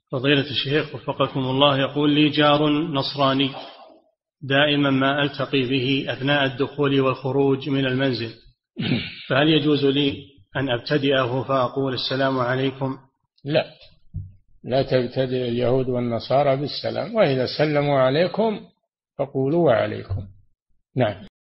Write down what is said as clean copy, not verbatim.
فضيلة الشيخ وفقكم الله، يقول لي جار نصراني دائما ما ألتقي به أثناء الدخول والخروج من المنزل، فهل يجوز لي أن أبتدئه فأقول السلام عليكم؟ لا، لا تبتدئ اليهود والنصارى بالسلام، وإذا سلموا عليكم فقولوا وعليكم. نعم.